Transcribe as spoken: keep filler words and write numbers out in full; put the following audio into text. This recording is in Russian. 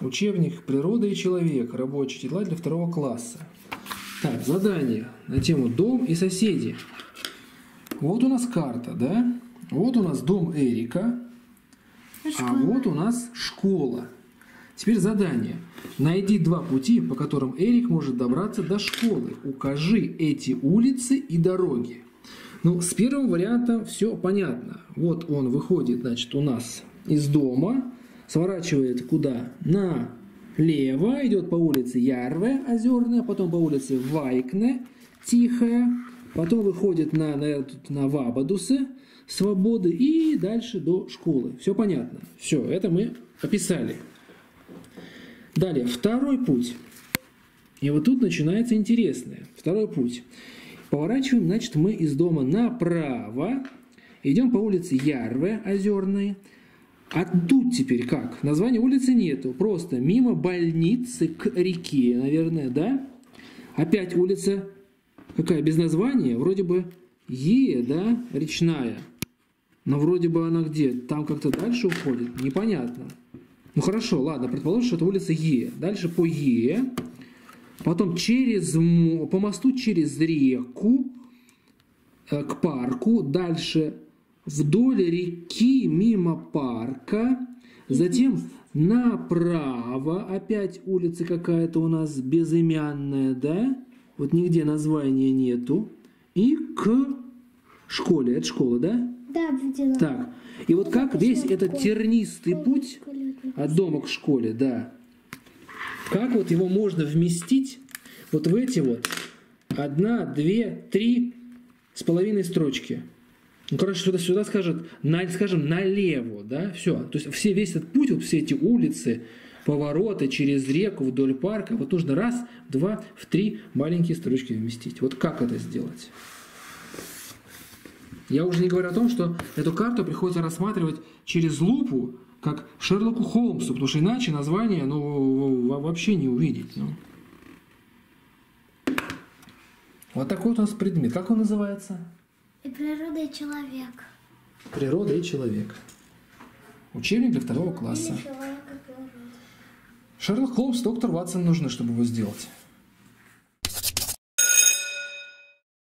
Учебник «Природа и человек». Рабочий тетрадь для второго класса. Так, задание на тему «Дом и соседи». Вот у нас карта, да? Вот у нас дом Эрика, а вот у нас школа. Теперь задание. Найди два пути, по которым Эрик может добраться до школы. Укажи эти улицы и дороги. Ну, с первым вариантом все понятно. Вот он выходит, значит, у нас из дома, сворачивает куда? Налево, идет по улице Ярве, Озерная, потом по улице Вайкне, Тихая, потом выходит на, на, на Вабадусы, Свободы и дальше до школы. Все понятно. Все, это мы описали. Далее, второй путь. И вот тут начинается интересное. Второй путь. Поворачиваем, значит, мы из дома направо, идем по улице Ярве, Озерной. А тут теперь как? Названия улицы нету, просто мимо больницы к реке, наверное, да? Опять улица какая, без названия? Вроде бы Е, да, речная. Но вроде бы она где? Там как-то дальше уходит, непонятно. Ну хорошо, ладно, предположим, что это улица Е. Дальше по Е. Потом через, по мосту через реку э, к парку, дальше вдоль реки мимо парка, затем направо, опять улица какая-то у нас безымянная, да, вот нигде названия нету, и к школе, это школа, да? Да, видела. Так, и вот как весь этот тернистый путь от дома к школе, да, как вот его можно вместить вот в эти вот одна, две, три с половиной строчки? Ну, короче, сюда, сюда скажет, на, скажем, налево, да, все. То есть все, весь этот путь, вот все эти улицы, повороты через реку, вдоль парка, вот нужно раз, два, в три маленькие строчки вместить. Вот как это сделать? Я уже не говорю о том, что эту карту приходится рассматривать через лупу, как Шерлоку Холмсу, потому что иначе название ну, вообще не увидеть. Ну. Вот такой вот у нас предмет. Как он называется? И природа, и человек. Природа и человек. Учебник для второго класса. Человек и природа. Шерлок Холмс, доктор Ватсон нужны, чтобы его сделать.